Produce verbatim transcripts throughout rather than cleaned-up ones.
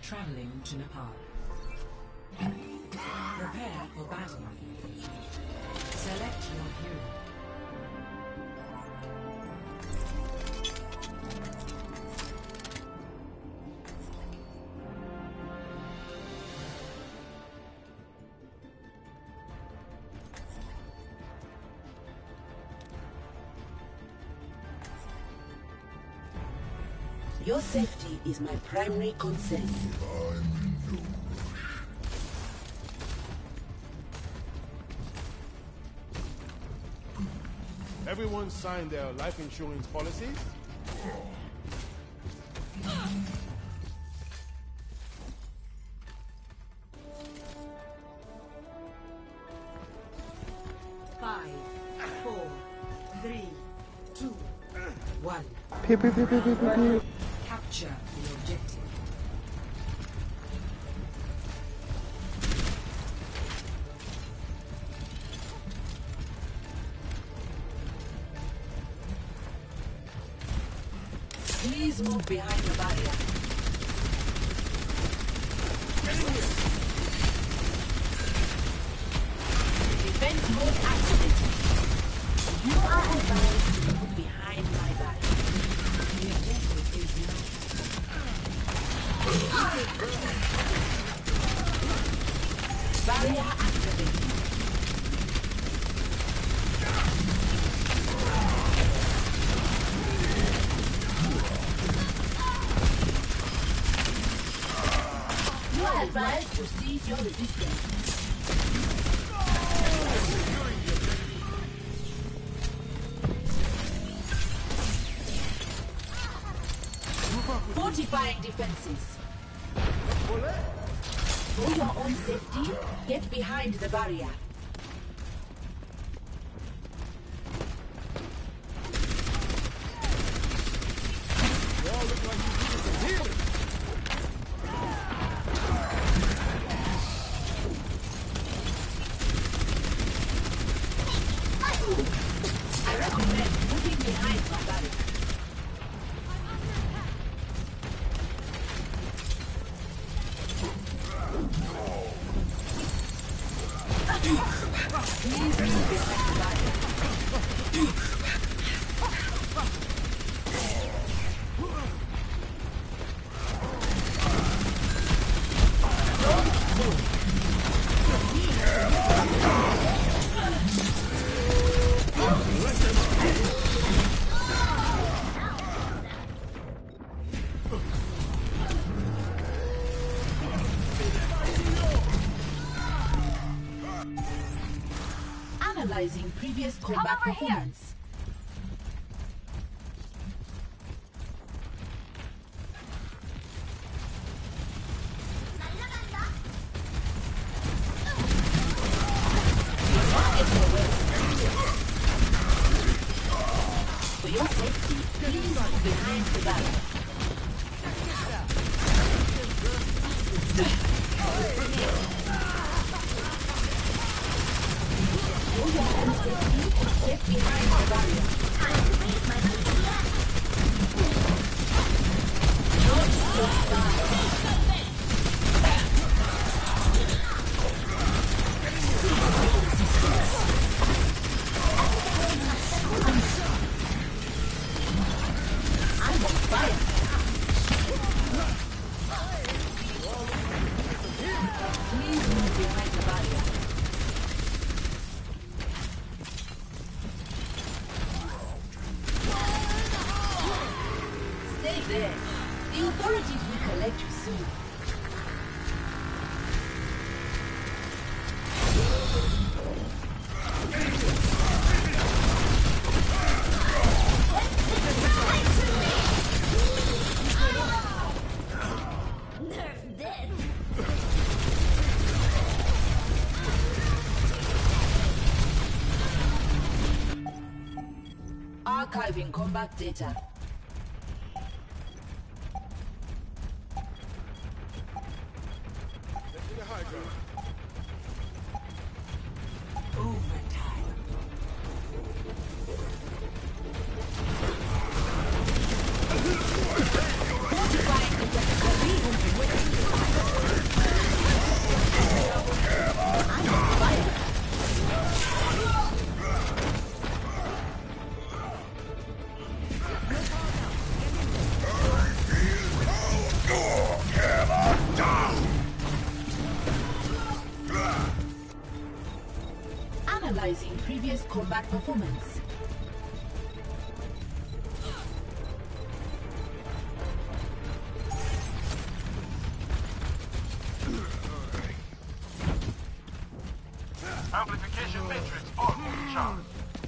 Traveling to Nepal. Prepare for battle. Select your hero. Your safety is my primary concern. Everyone signed their life insurance policies? Five, four, three, two, one. Pew, pew, pew, pew, pew, pew, pew. Capture the objective. Please move behind the barrier. Defense mode activated. You are advised to move behind my barrier. The objective is now. Barrier activated. You are advised to cease your resistance. Fortifying defenses. For your own safety, get behind the barrier. I recommend moving behind my barrier. Please move behind the barrier. Analyzing previous combat performance. For your safety, please move behind the barrier. For your own safety, get behind the barrier. Not so fast. I'm on fire. Please move behind the barrier. Stay there. The authorities will collect you soon. Archiving combat data. Fortifying the bad performance. Amplification matrix almost charged.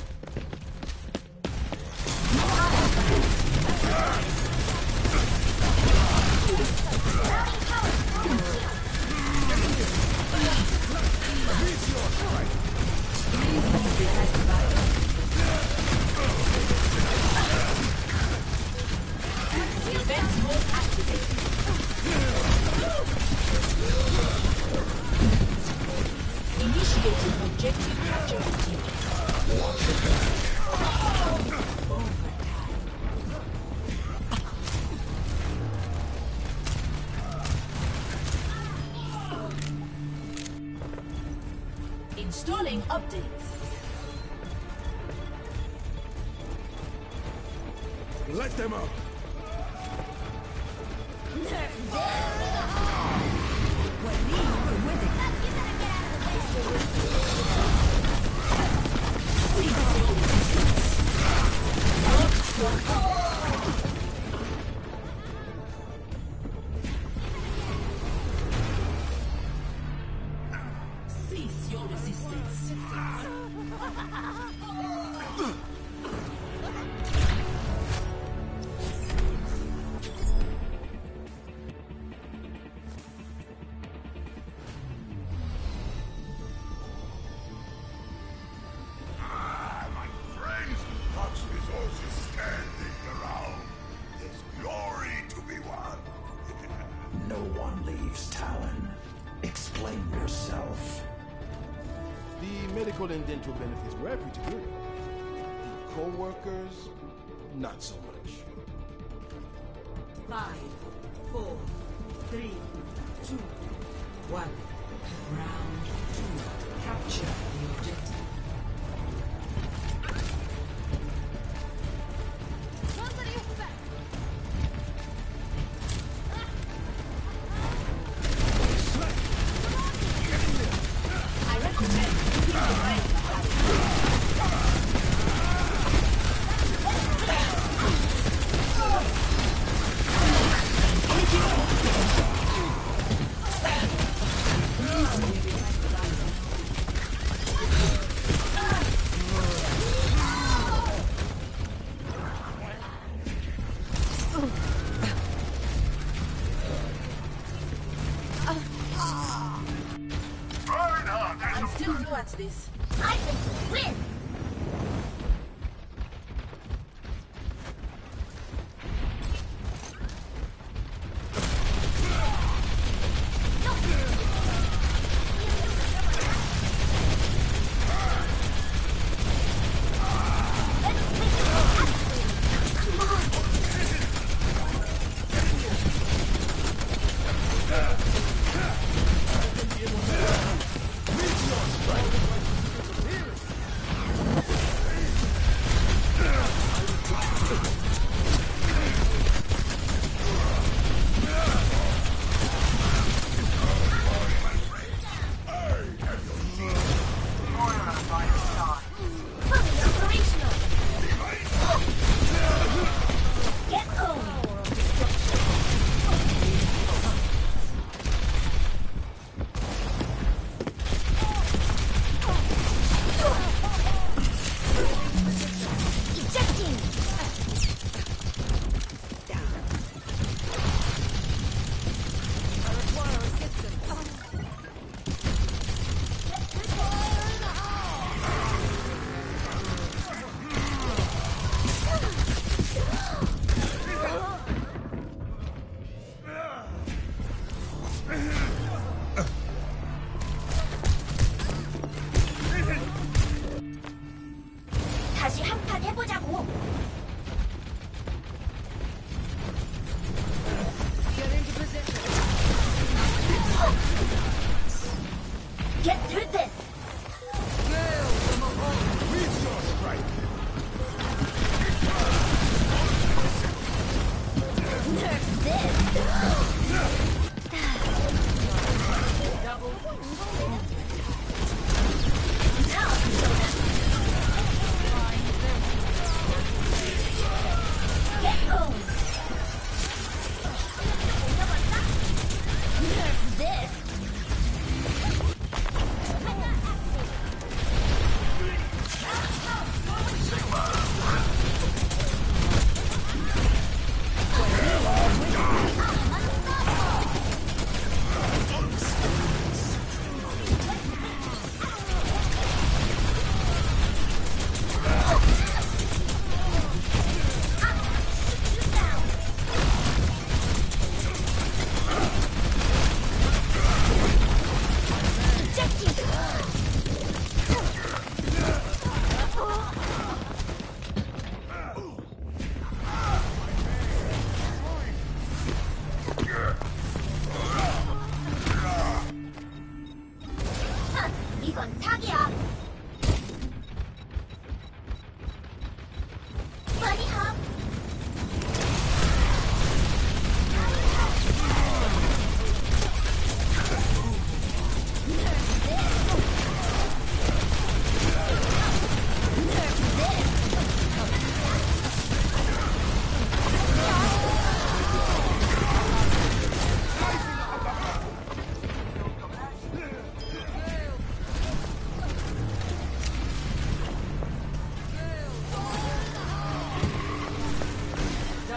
Defense mode activated. Initiating objective capture. Installing updates. Let them up. Cease your resistance. Ah, my friends, God's resources standing around. There's glory to be won. No one leaves Talon. Explain yourself. The medical and dental benefits were pretty good. The co-workers, not so much. Five, four, three, two, one. Round two. Capture the objective. I recommend keeping your mind I'm still new at this. I think we win! 다시 한판 해보자고. Get through this. Nerf this.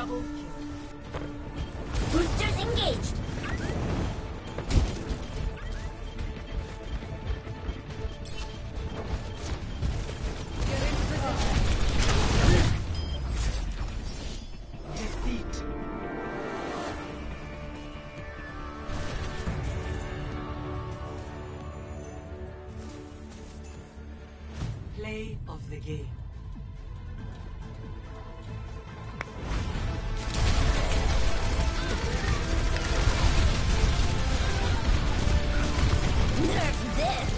Double kill. Boosters engaged. Defeat. Play of the game. Nerf this.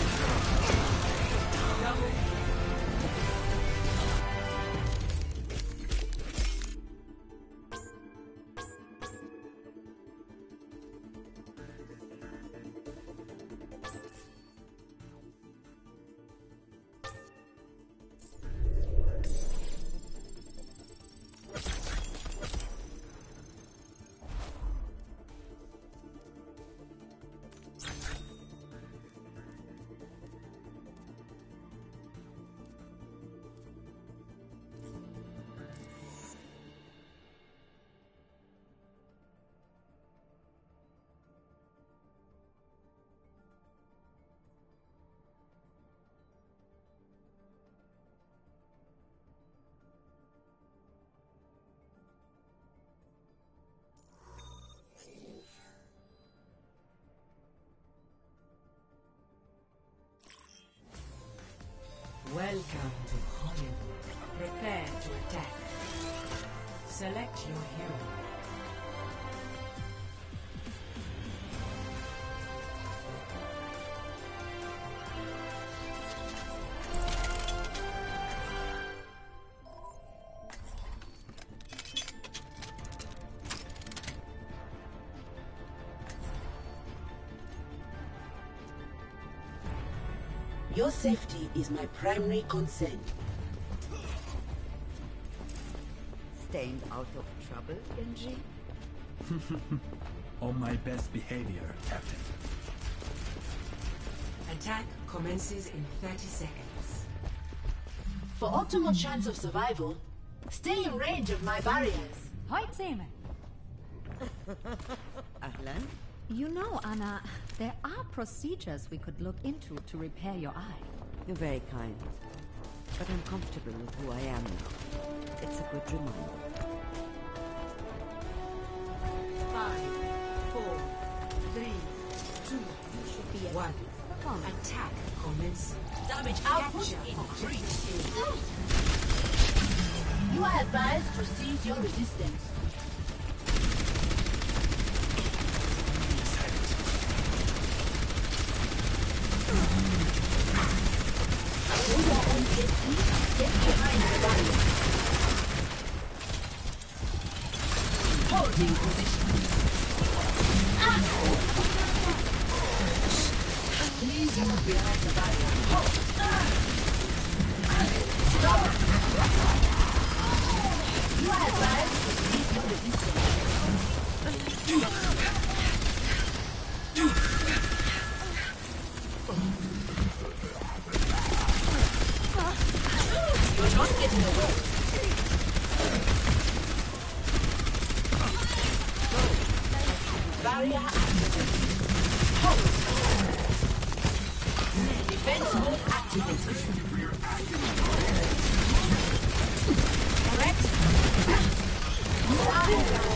Welcome to Hollywood. Prepare to attack. Select your hero. Your safety is my primary concern. Staying out of trouble, Genji? On my best behavior, Captain. Attack commences in thirty seconds. For optimal chance of survival, stay in range of my barriers. Heute sehen Ahlan? You know, Anna, there are procedures we could look into to repair your eye. You're very kind. But I'm comfortable with who I am now. It's a good reminder. Five, four, three, two, one. Attack commences. Damage output increased. You are advised to cease your resistance. For your own safety, get behind the barrier. Holding position. Ah! Please move behind the barrier. Stop! You are advised to cease your resistance. You're not getting away. Barrier activated. Hold. Defense mode activated. Correct? You are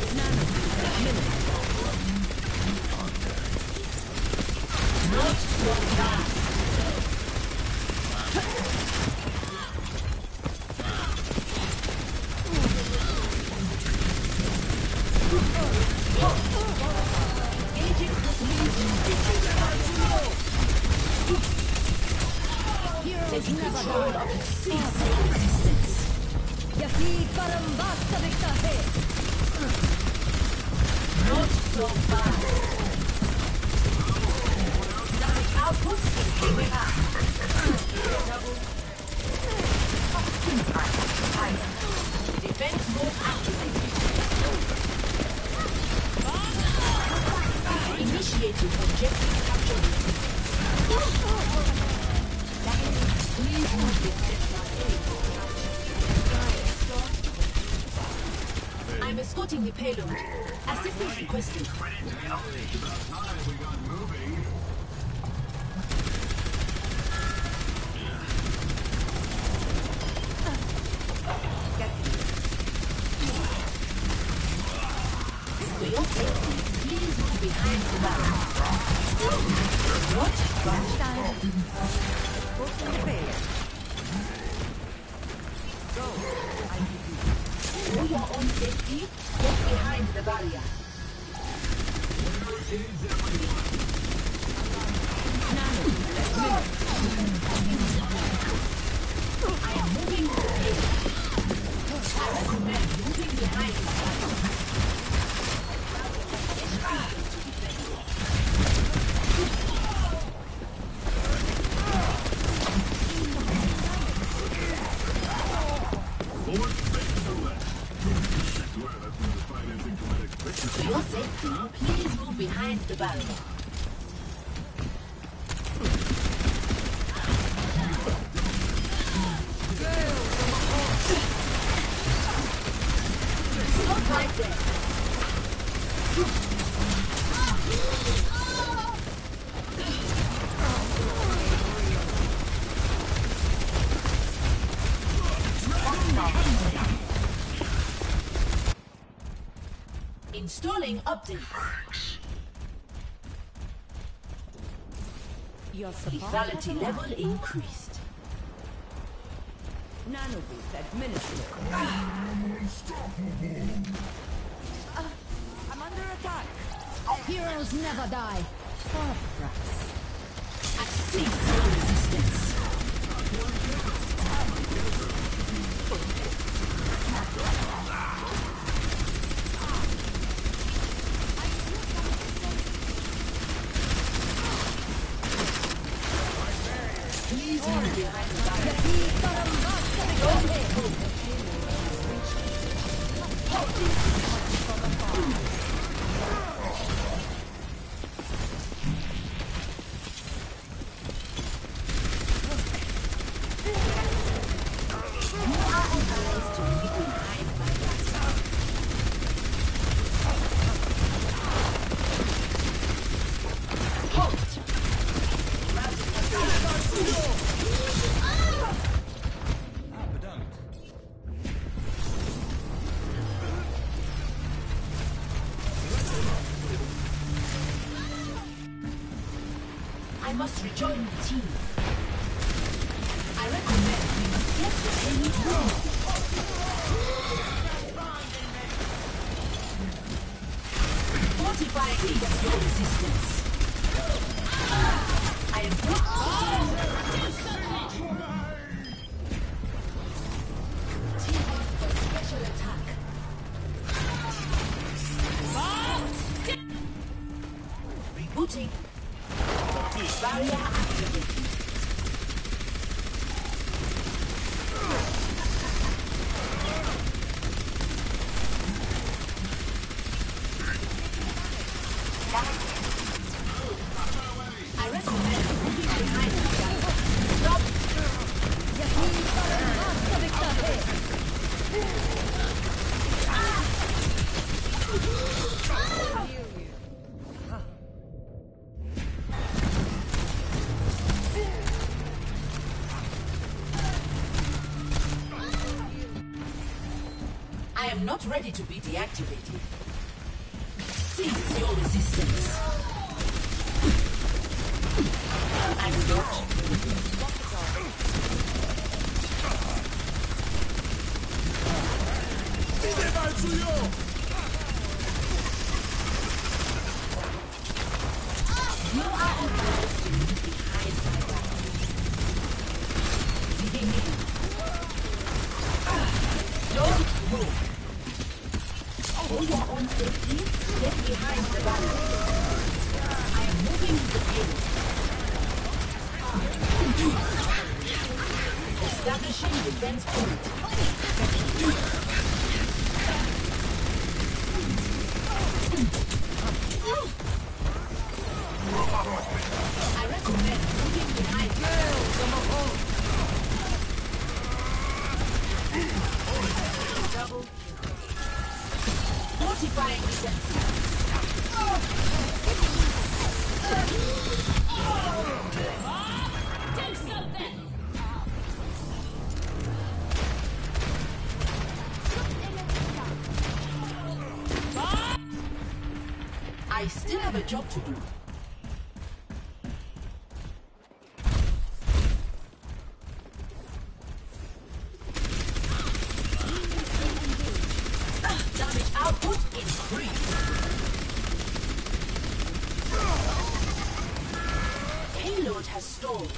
not so fast. Taking control of the ceasing resistance. Not so fast. Damage output is going up. Defense mode activated. Initiating objective capture. Please move the Starting the payload. Assistance requested. For your safety, please move behind the barrel. What? Einstein. Both in the payload. Go. I give you. For your own safety, get behind the barrier. I am moving to the payload. I recommend moving behind the barrier. For your safety, please move behind the barrier. Stop right there. Installing updates. Your support. Lethality level increased. Nano boost administered. Uh, I'm under attack. Heroes never die. For a price. At cease your resistance. Please move behind the barrier. I must rejoin the team. I recommend we must get the enemy through. Fortify cease your resistance. I am team up for special attack. Rebooting. Barrier activated. I recommend moving behind the barrier. Stop! I am not ready to be deactivated. Cease your resistance. I'm not. You are advised to leave behind my back. Begin. Don't move. For your own safety, get behind the barrier. I am moving the payload. Establishing defense point. I recommend moving behind the barrier. Double kill. Fortifying sensor. Take something! I still have a job to do. Damage output increased. Payload has stalled.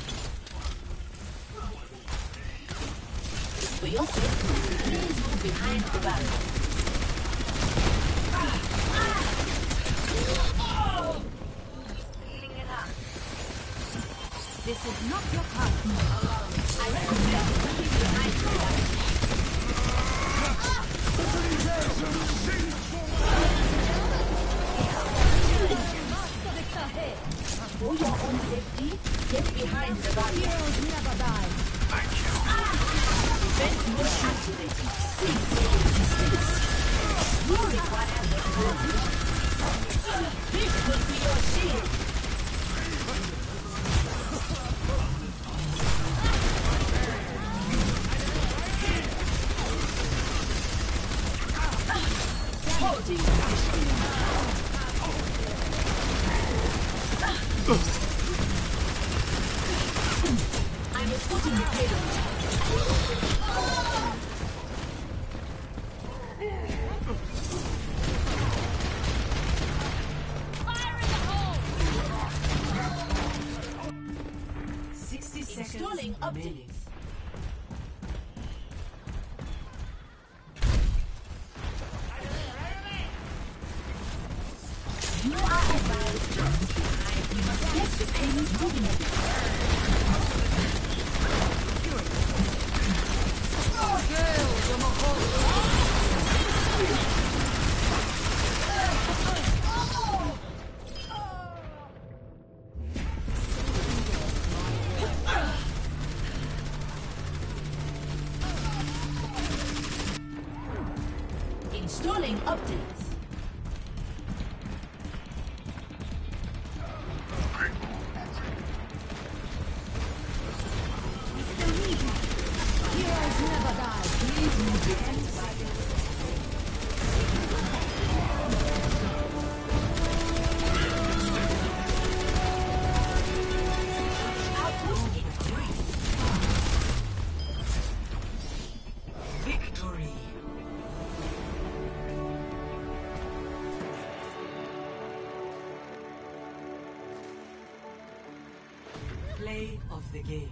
For your safety, please move behind the barrel. This is not your time. I recommend moving behind the barrel. For your own safety, get behind the barrier. Heroes never die. Defense mode activated. Six zero resistance. You require the code. This will be your shield. Holding position. I'm escorting the payload. Fire in the hole! Sixty seconds Installing updates. remaining. You are advised to stay behind. We must get the payload moving a bit. Installing updates. Heroes never die. Please move behind the output increased. Victory. Play of the game.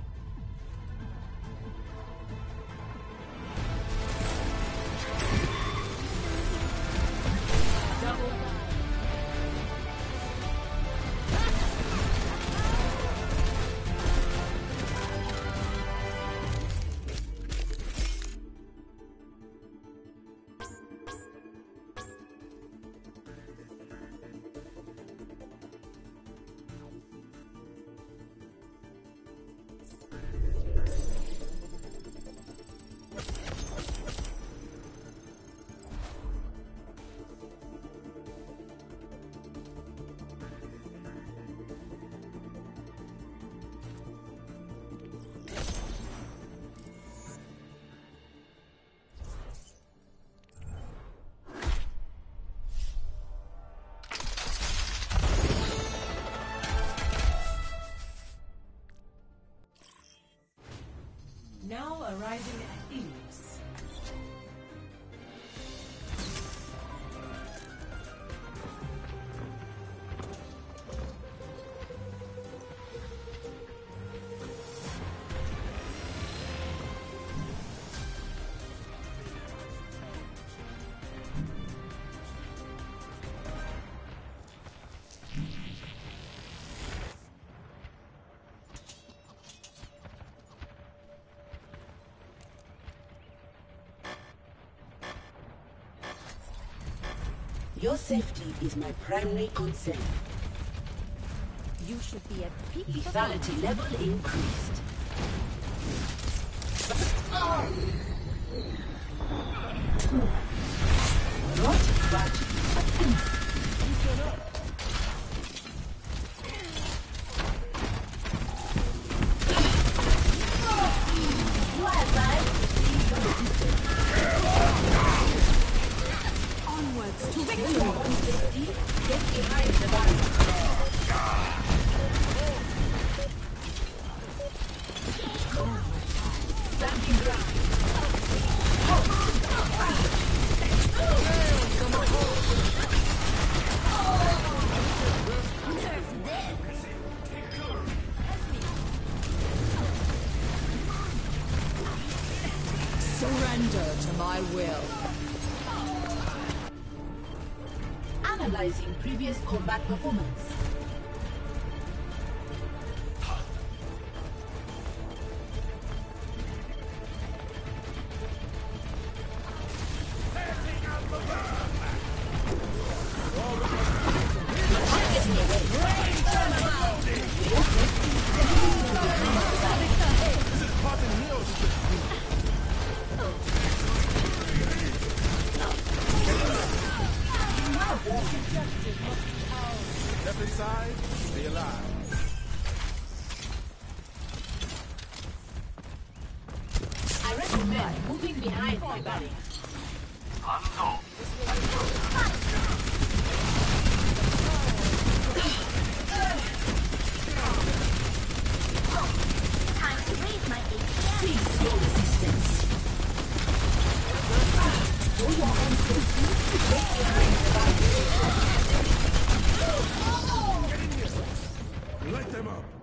Now arriving at Eos. Your safety is my primary concern. You should be at peak Lethality level increased. Not budging. will. Analyzing previous combat performance. Left inside, stay alive. I recommend moving behind my barrier. Time to raise my A P M. Cease your resistance. Light them up.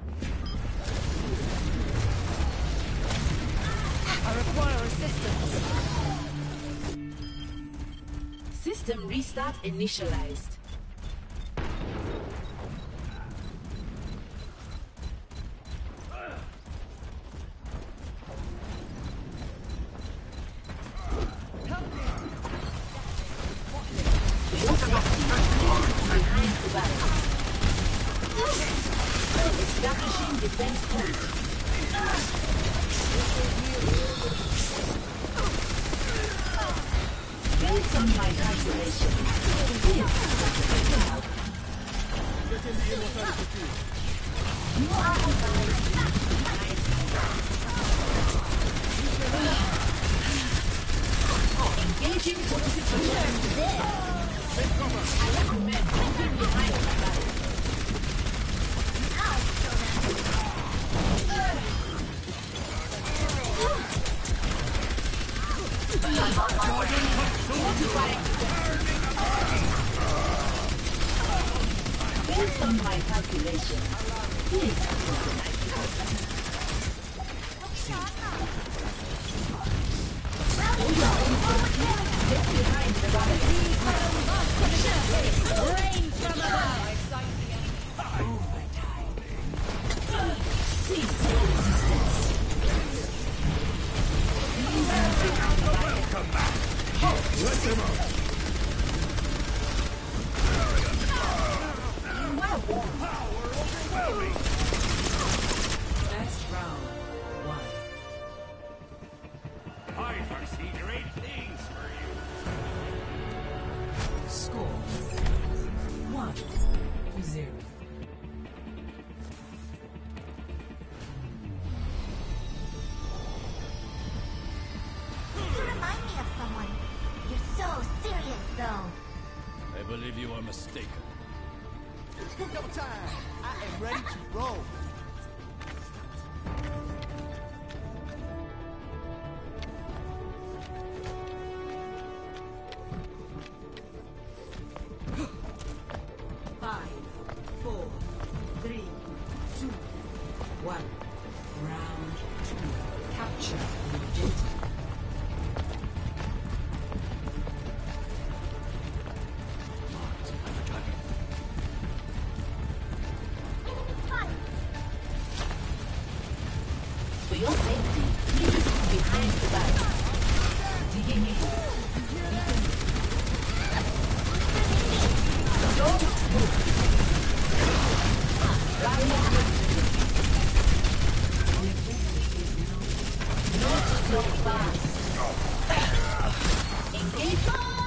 I require assistance. System restart initialized. Establishing defense point. Based on my calculation, Get in the immortality field. You are engaging fortification. Take cover. I recommend moving behind my back. Based on my calculation, this get behind the rain from above. cease your resistance. Light them up. Best round. One. I foresee great things for you. Score. One to zero. You remind me of someone. You're so serious, though. I believe you are mistaken. No time. I am ready to roll. Five, four, three, two, one. Round two. Capture the objective. Marked by the dragon. For your safety, please move behind the barrier. Digging in. Don't move. Barrier not so fast. Engage.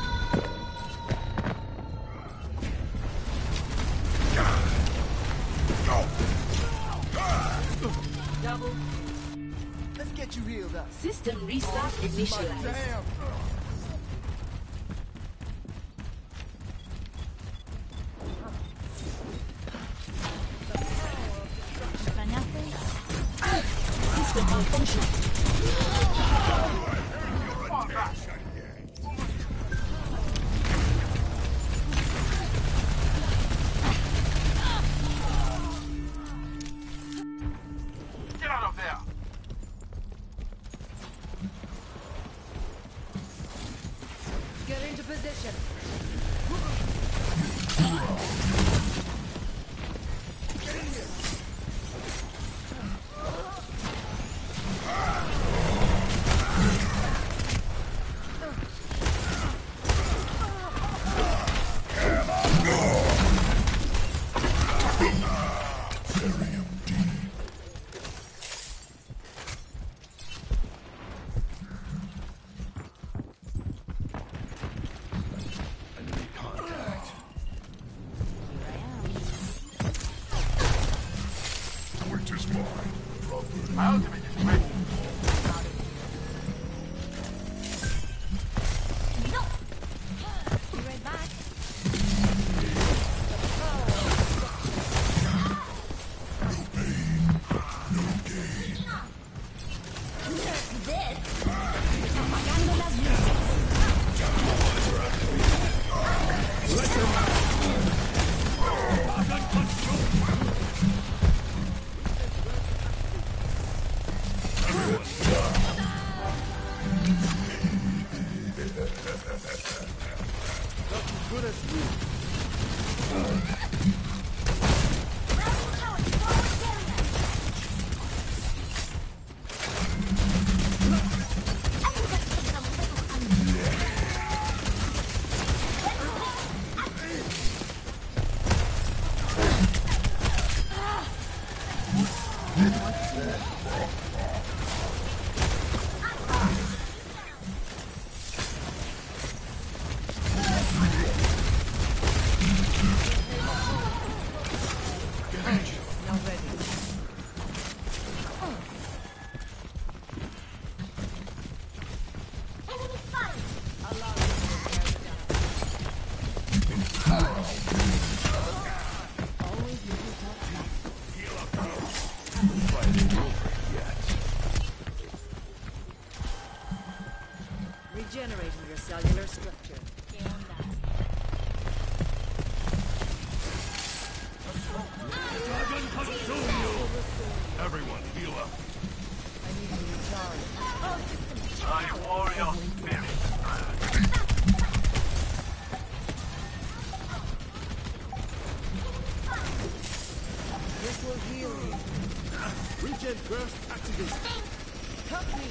Double. Let's get you healed up. System restart initialized. Damn. System malfunction. Get out of there. position. Regenerating your cellular structure. Dragon consume you! Everyone, heal up. I need to recharge. My warrior spirit. This will heal you. Regen burst activated. Help me.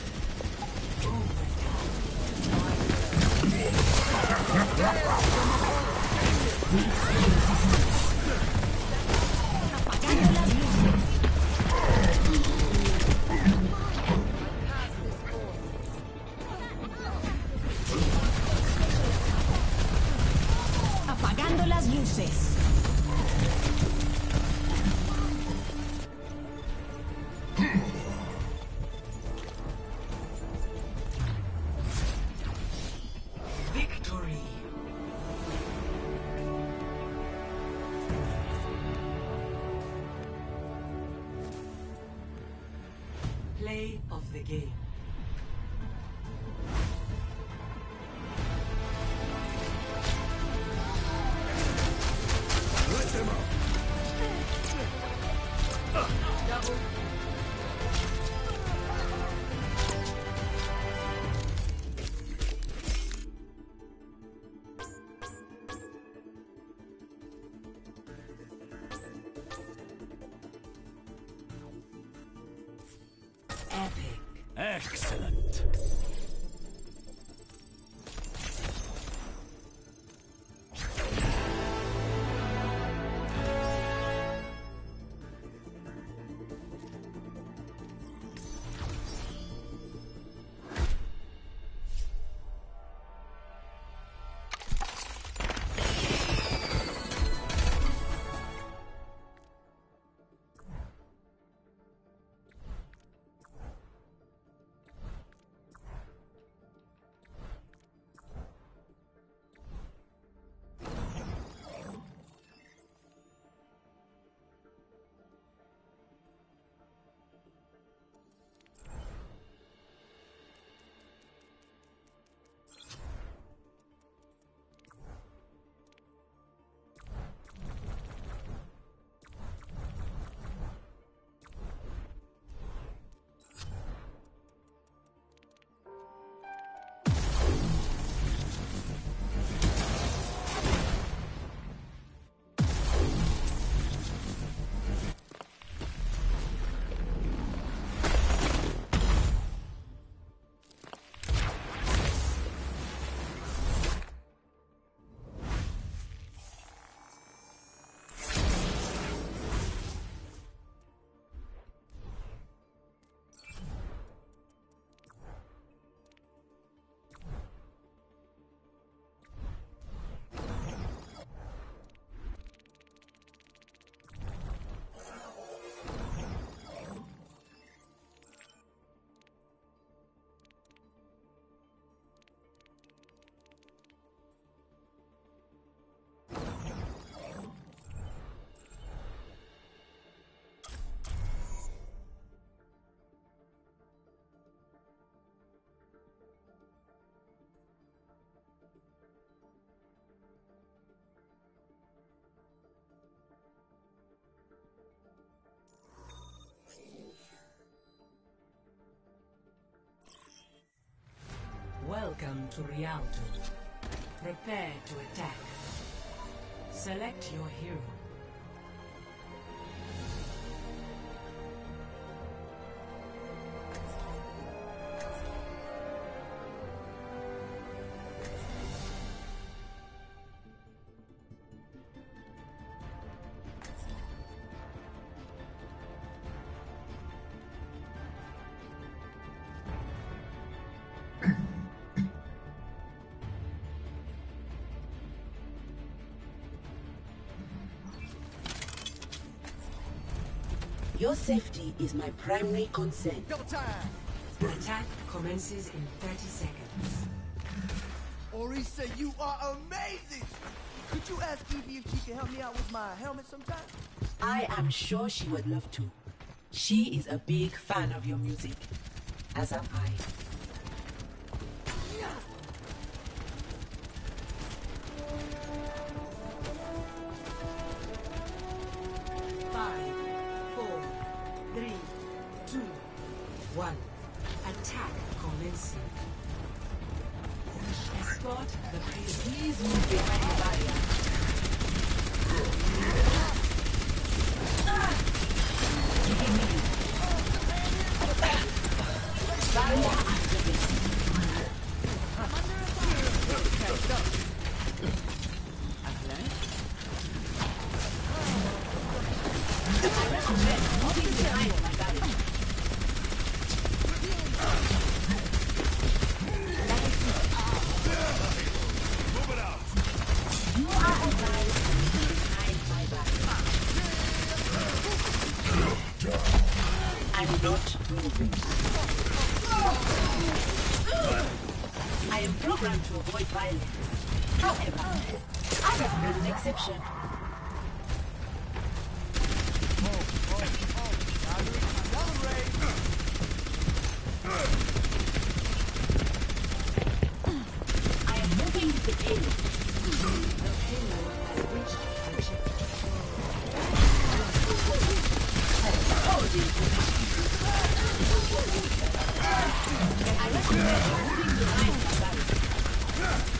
Apagando las luces. Victory. Play of the game. Let them out. Double. Epic. Excellent. Welcome to Rialto. Prepare to attack. Select your hero. Your safety is my primary concern. Attack commences in thirty seconds. Orisa, you are amazing! Could you ask Evie if she can help me out with my helmet sometime? I am sure she would love to. She is a big fan of your music. As am I. Five, four, three, two, one. Attack commencing. Escort the priest. Please move behind the barrier. Barrier activated. I recommend moving behind my barrier. Move it out! You are advised to move behind my barrier. I'm not moving. I am programmed to avoid violence. However, I have made an exception. I am moving with the payload. The payload has reached objective. Holding position. I recommend moving behind my barrier.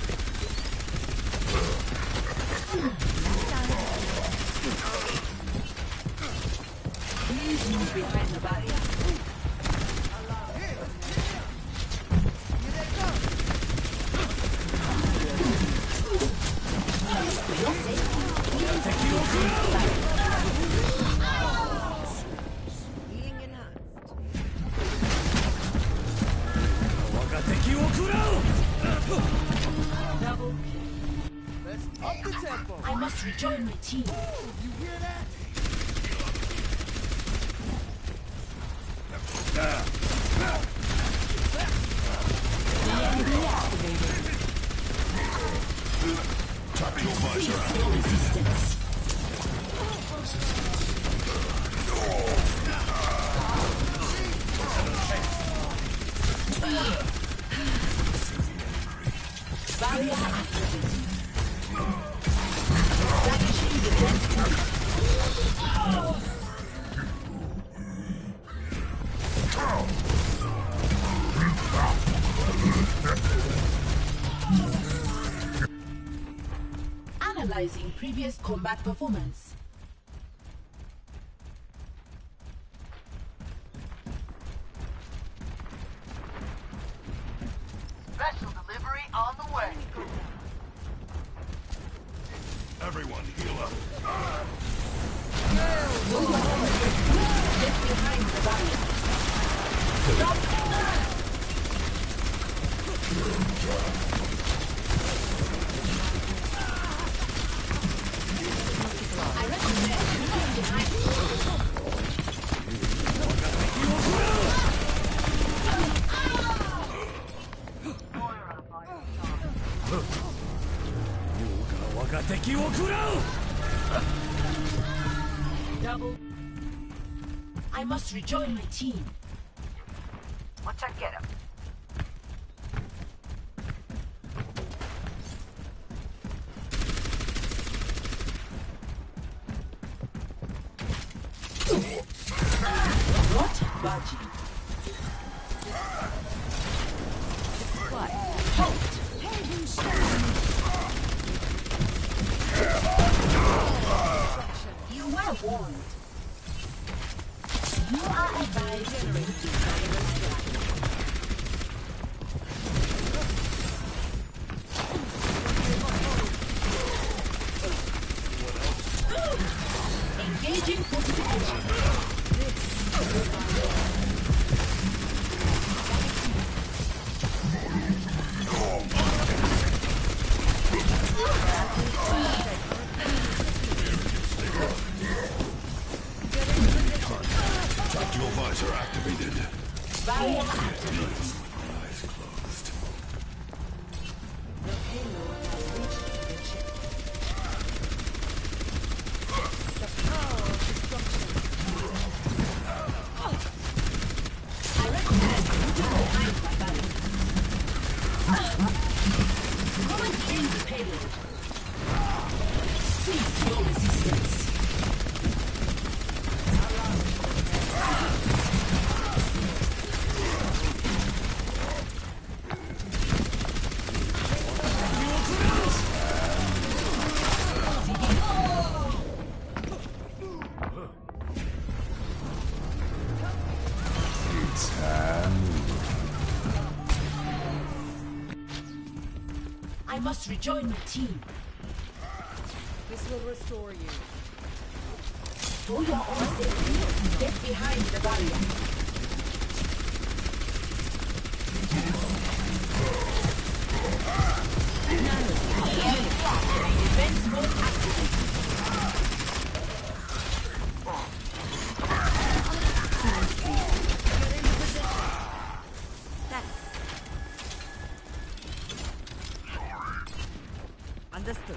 Please move behind the barrier. Healing enhanced. Double Let's up the tempo. I must rejoin my team. You hear that? No resistance. Barrier activated. Establishing defense. Analyzing previous combat performance. Special delivery on the way. Everyone, heal up. Get behind the barrier. Stop. I recommend moving behind. double. I must rejoin my team. Once I get him. What budgie? What? You were warned. You are advised to make desirous drive. Engaging fortification. Tactical visor activated. Barrier activated. Eyes closed. The payload has reached the ship. The power of destruction. I recommend you to behind my barrier. Come and claim the payload. Cease your resistance. I must rejoin my team. This will restore you. For your own safety, get behind the barrier. Defense mode activated. Understood.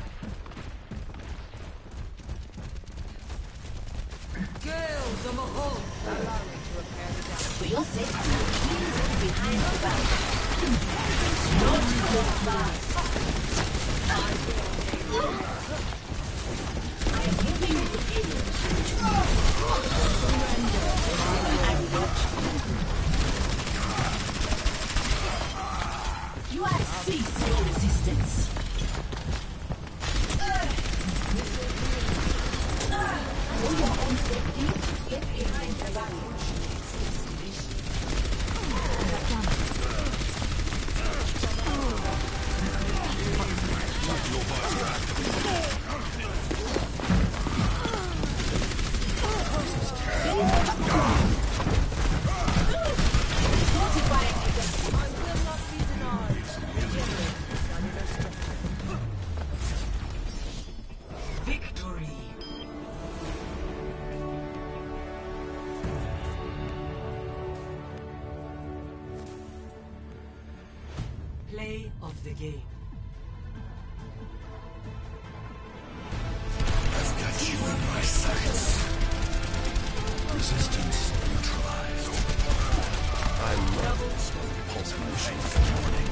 Gale the Mahal! Allow me to repair the damage. For your safety, please get behind the barrier. Not so fast. I am giving you the payload. Surrender. I'm not. You are cease your resistance. For your own safety, get behind the barrier. Tactical visor activated. Fortifying against I will not be denied. Regenerate the cellular structure. Victory. Play of the game. I've got you in my sights. Resistance neutralized. I love this pulse motion in the morning.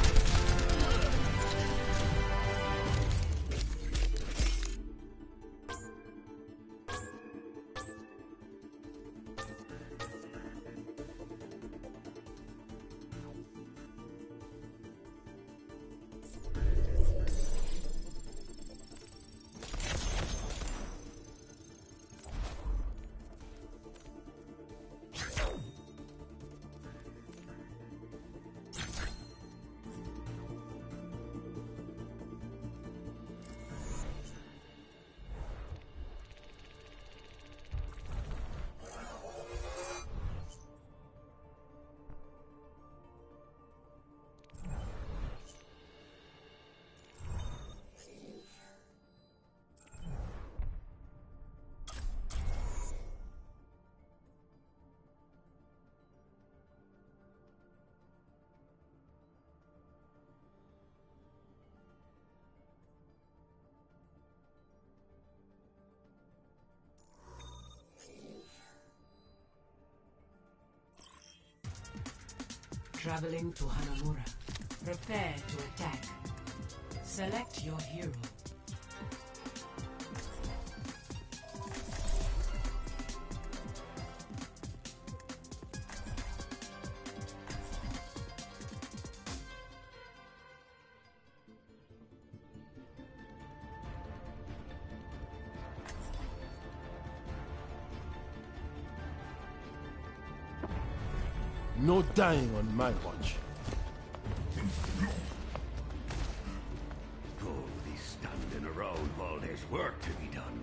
Traveling to Hanamura. Prepare to attack. Select your hero. No dying on my watch. Go be standing around while there's work to be done.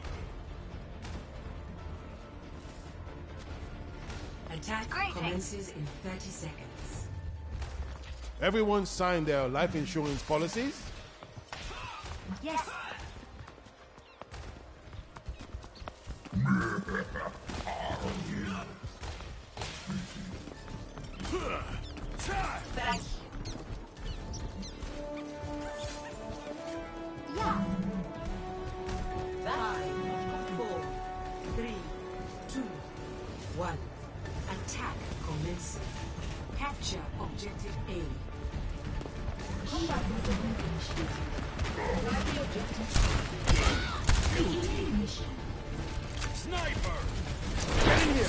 Attack commences in thirty seconds. Everyone signed their life insurance policies? Yes. Yeah. Five, four, three, two, one. Attack commencing. Capture objective A. Combat movement initiated. Primary objective. Sniper! Get in here!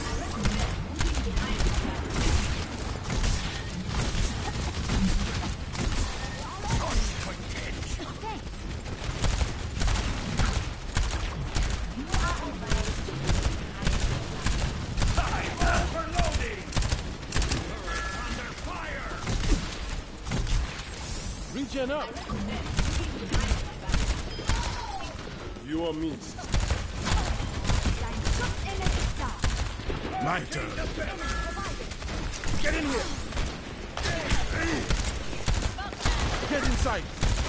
Regen up! You are missed. My turn. Get in here! Get inside!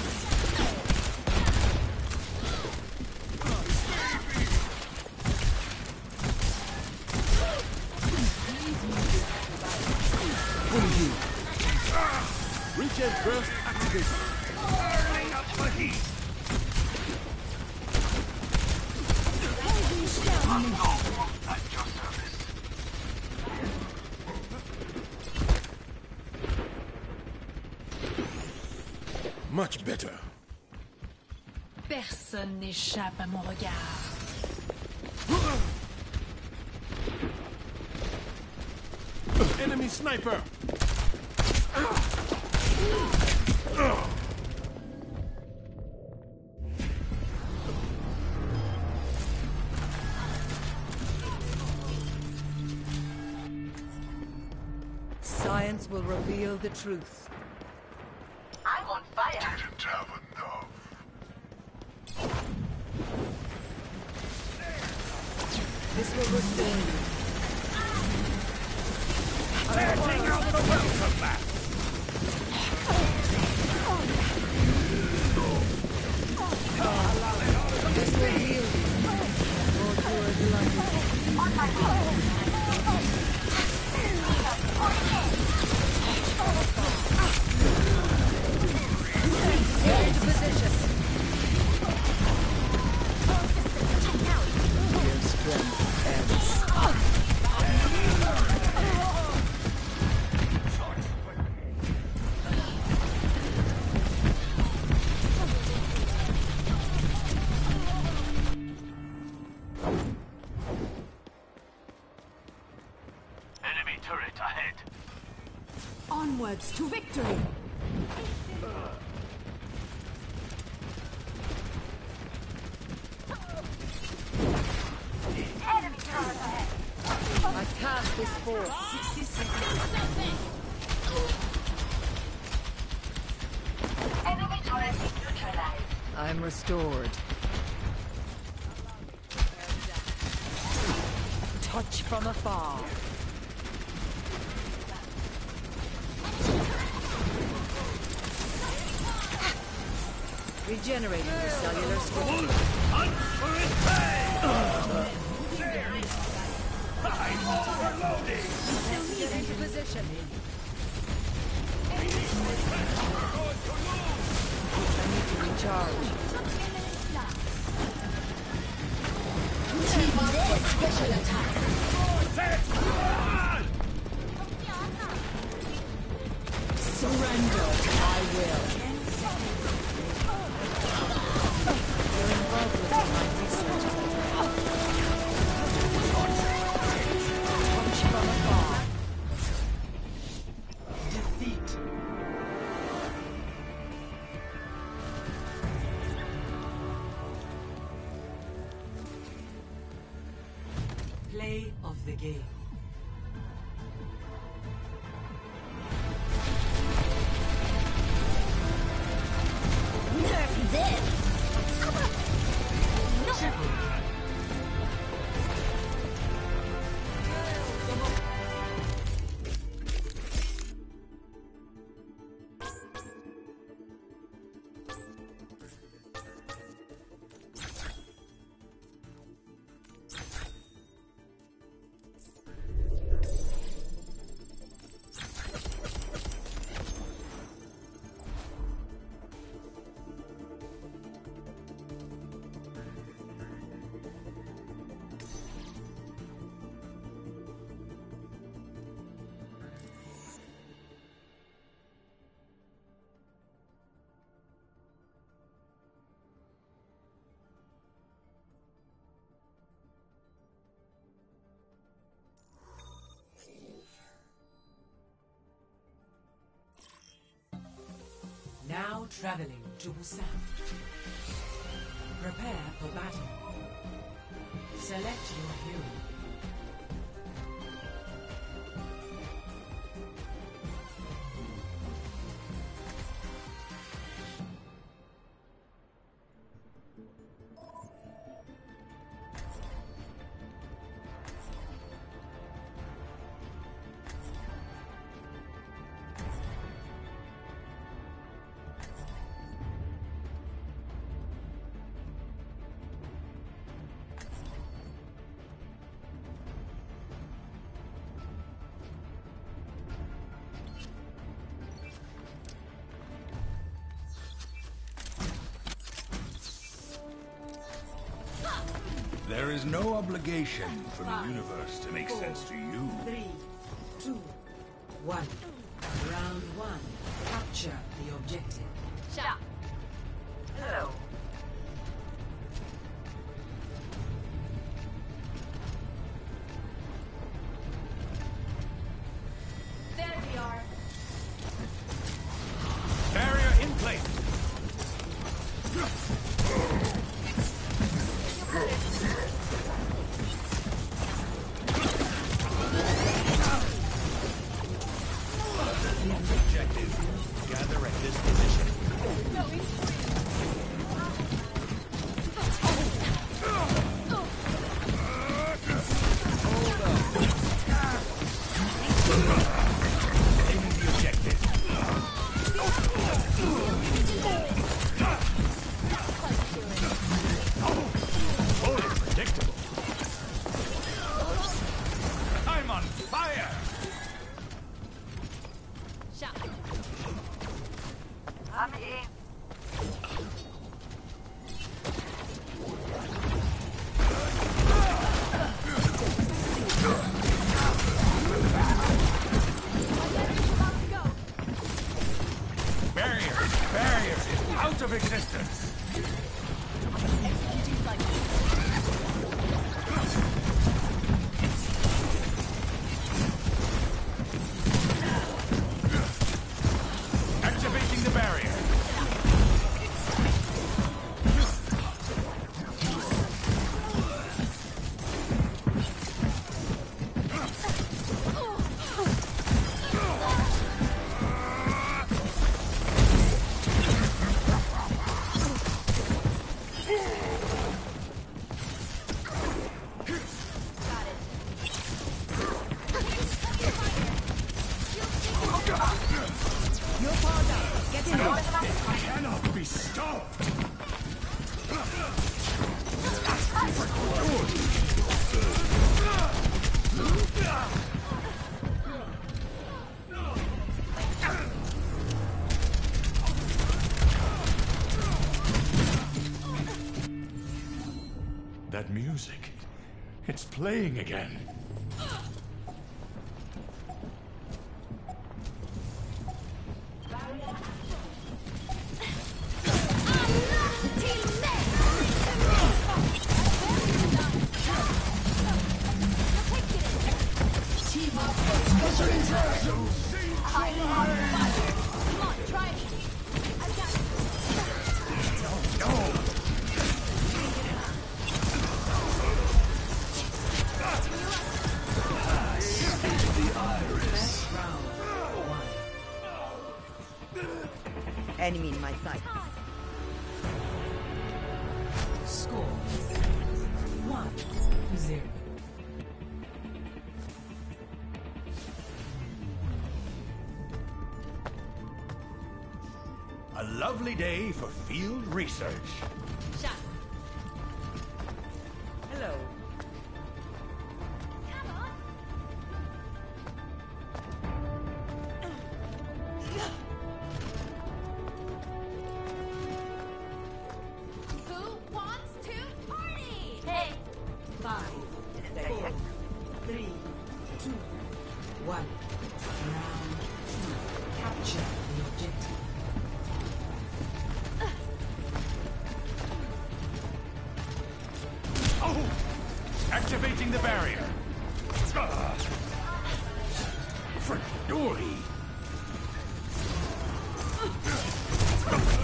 Fully healed. Regen burst activated. Burning up the heat! At your service. Much better. Personne n'échappe à mon regard. Enemy sniper! Science will reveal the truth. I'm on fire. Didn't have enough. This will restore you. Setting out the welcome mat! This will heal you. Lord, you are delighted. On my way. Get into position. Your strength ends. Enemy turret ahead. Onwards to victory! Enemy turret ahead. I cast this force. Enemy turret neutralized. I'm restored. Touch from afar. Regenerating your cellular strength. Hunt for its prey! I'm overloading! Get into position. I need to recharge. Team this special attack. Set! Run! Surrender. I will. You're involved with my research. Touch from afar. Defeat. Play of the game. now traveling to Busan. Prepare for battle. Select your hero. There is no obligation for the universe to make sense to you. Three, two, one. Round one. Capture the objective. Shot. Hello. There we are. Barrier in place. Objective. Gather at this position. Aiming the objective. Fully predictable. I'm on fire! Shot. I'm in. Barrier! Barrier is out of existence! Activating the barrier. It cannot be stopped! That music, it's playing again. Enemy in my sight. Score. One to zero. A lovely day for field research. Shot. Hello. Who wants to party? Hey. Five, four, three, two, one. Round two. Capture the objective. Oh! Activating the barrier. Ah. For glory.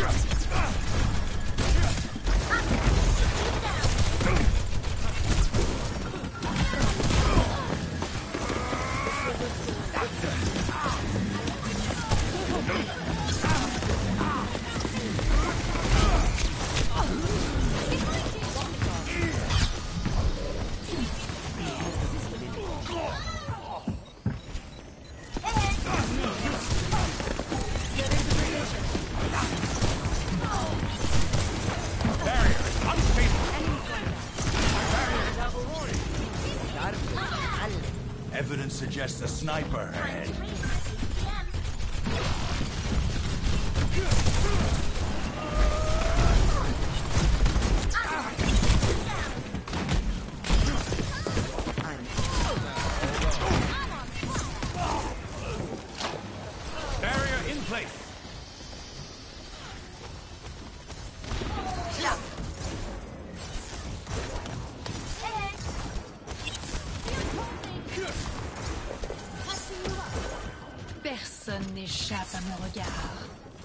Evidence suggests a sniper ahead. Barrier in place. Personne n'échappe à mon regard.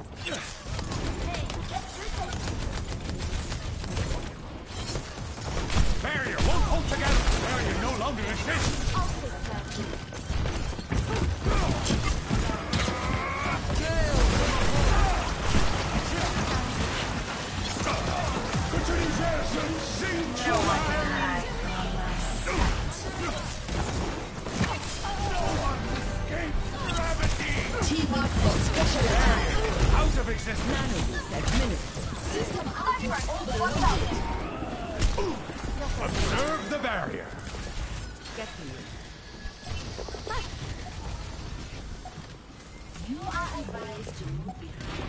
Barrier won't hold together. Barrier no longer exists. Out of existence. Observe the barrier. Get to you. You are advised to move behind.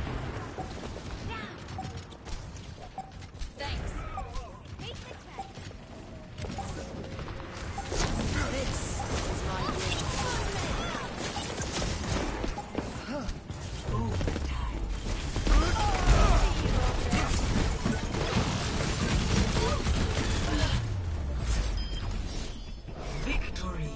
Thanks. This is my Victory.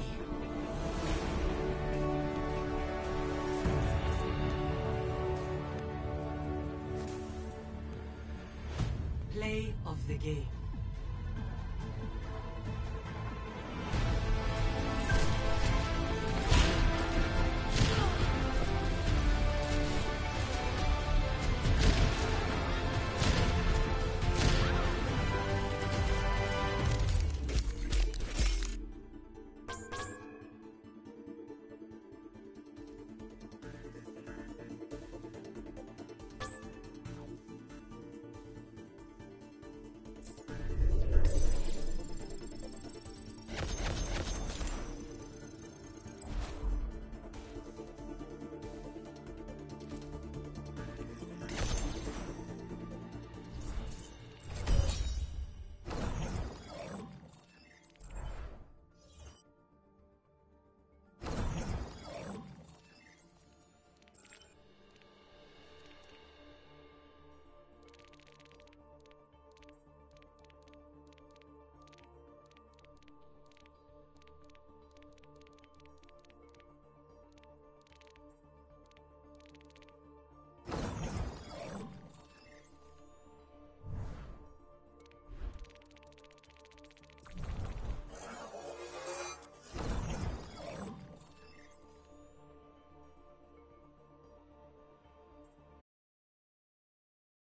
Play of the game.